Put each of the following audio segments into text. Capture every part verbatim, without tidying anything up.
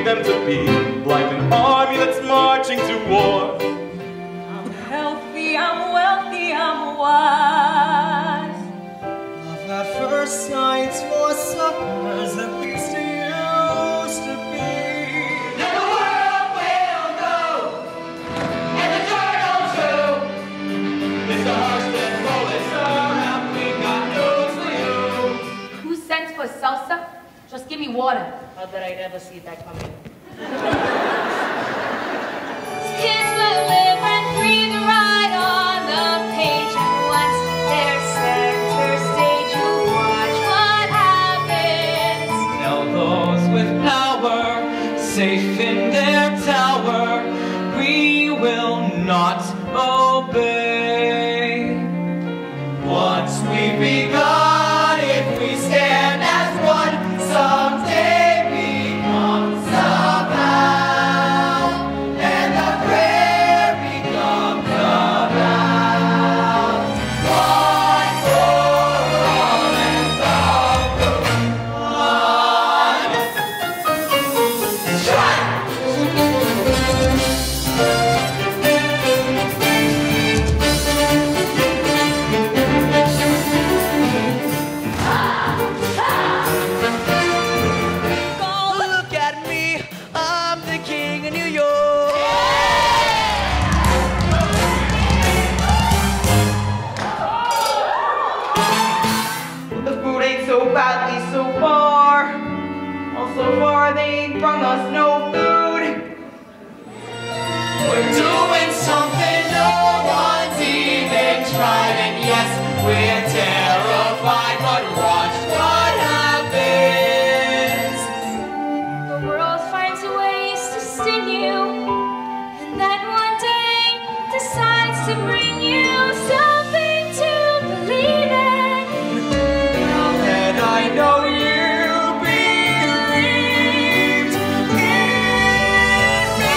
them to be like an army that's marching to war. I'm healthy, I'm wealthy, I'm wise. Love at first sight for suckers, at least it used to be. Now the world will know, and the journal too. Mister Hurston, Pulitzer, and we got news for you. Two cents for salsa? Just give me water. How did I never see that coming? Kids will live and breathe right on the page. And once they're center stage, you watch what happens. Tell those with power, safe in their tower, we will not obey. Once we've begun, if we stand as one, someday becomes somehow, and the prayer becomes about one for all and all for one. Strike! Look at me, I'm the king of New York. The food ain't so badly so far. Also far they ain't brought us no food. We're doing something no one's even tried, and yes, we're terrified, but watch what happens. The world finds ways to sting you, and then one day decides to bring you something to believe in. Now that I know you believed in me.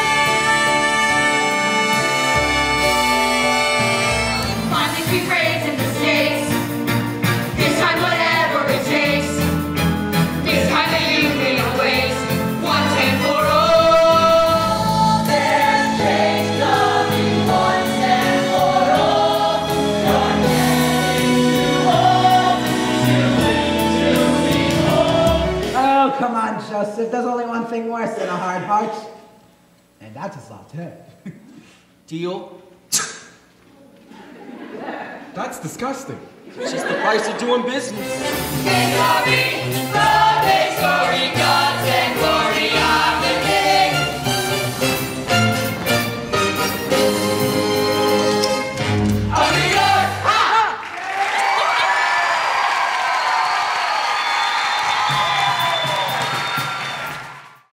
Finally we raise in mistakes. This time whatever it takes. This time they leave me a waste. Once and for all. There's change coming once and for all. You're getting too old to live to be whole. Oh, come on, Joseph. There's only one thing worse than a hard heart. And that's a soft head. Deal? That's disgusting. It's just the price of doing business. Think of it